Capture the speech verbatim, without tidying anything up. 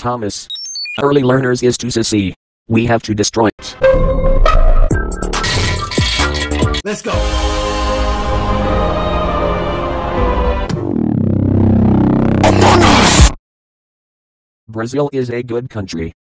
Thomas. Early learners is to see. We have to destroy it. Let's go. Brazil is a good country.